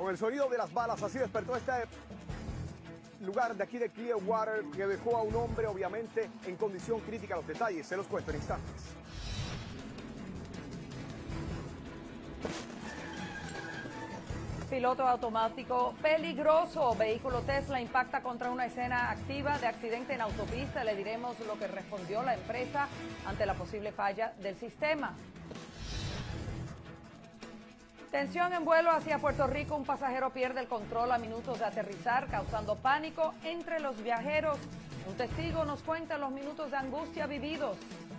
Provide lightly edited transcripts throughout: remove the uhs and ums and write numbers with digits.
Con el sonido de las balas, así despertó este lugar de aquí de Clearwater, que dejó a un hombre obviamente en condición crítica. Los detalles se los cuento en instantes. Piloto automático peligroso. Vehículo Tesla impacta contra una escena activa de accidente en autopista. Le diremos lo que respondió la empresa ante la posible falla del sistema. Tensión en vuelo hacia Puerto Rico. Un pasajero pierde el control a minutos de aterrizar, causando pánico entre los viajeros. Un testigo nos cuenta los minutos de angustia vividos.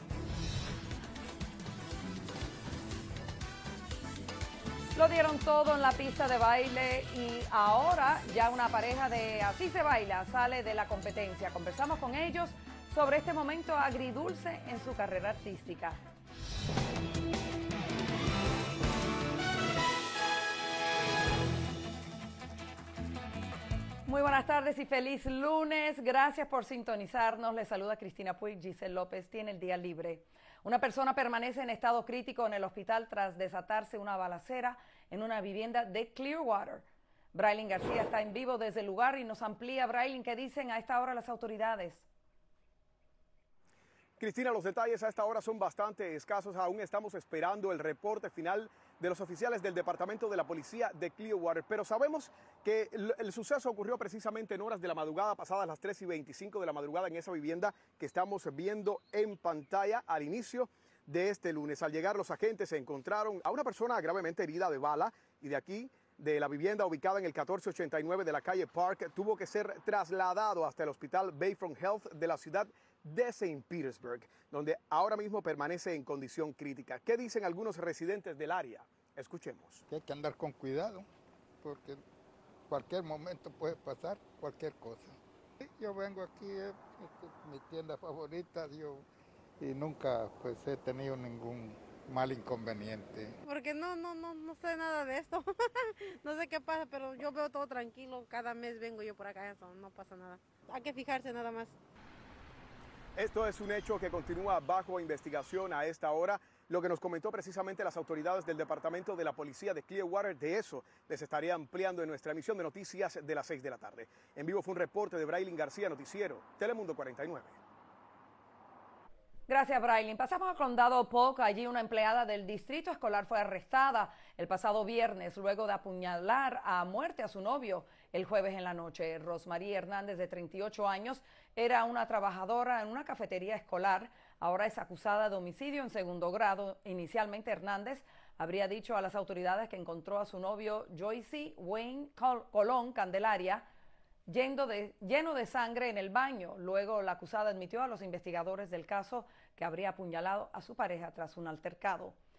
Lo dieron todo en la pista de baile y ahora ya una pareja de Así se baila sale de la competencia. Conversamos con ellos sobre este momento agridulce en su carrera artística. Muy buenas tardes y feliz lunes. Gracias por sintonizarnos. Les saluda Cristina Puig. Giselle López tiene el día libre. Una persona permanece en estado crítico en el hospital tras desatarse una balacera en una vivienda de Clearwater. Braylin García está en vivo desde el lugar y nos amplía. Braylin, ¿qué dicen a esta hora las autoridades? Cristina, los detalles a esta hora son bastante escasos. Aún estamos esperando el reporte final de los oficiales del Departamento de la Policía de Clearwater, pero sabemos que el suceso ocurrió precisamente en horas de la madrugada, pasadas las 3:25 de la madrugada, en esa vivienda que estamos viendo en pantalla al inicio de este lunes. Al llegar los agentes se encontraron a una persona gravemente herida de bala y de aquí, de la vivienda ubicada en el 1489 de la calle Park, tuvo que ser trasladado hasta el hospital Bayfront Health de la ciudad de St. Petersburg, donde ahora mismo permanece en condición crítica. ¿Qué dicen algunos residentes del área? Escuchemos. Que hay que andar con cuidado, porque cualquier momento puede pasar cualquier cosa. Yo vengo aquí, es mi tienda favorita, y nunca pues he tenido ningún mal inconveniente. Porque no sé nada de esto. No sé qué pasa, pero yo veo todo tranquilo. Cada mes vengo yo por acá, eso no pasa nada. Hay que fijarse nada más. Esto es un hecho que continúa bajo investigación a esta hora. Lo que nos comentó precisamente las autoridades del Departamento de la Policía de Clearwater, de eso les estaría ampliando en nuestra emisión de noticias de las 6 de la tarde. En vivo fue un reporte de Braylin García, Noticiero Telemundo 49. Gracias, Braylin. Pasamos al condado Polk. Allí una empleada del distrito escolar fue arrestada el pasado viernes luego de apuñalar a muerte a su novio el jueves en la noche. Rosmarie Hernández, de 38 años, era una trabajadora en una cafetería escolar. Ahora es acusada de homicidio en segundo grado. Inicialmente, Hernández habría dicho a las autoridades que encontró a su novio Joyce Wayne Colón Candelaria lleno de sangre en el baño. Luego la acusada admitió a los investigadores del caso que habría apuñalado a su pareja tras un altercado.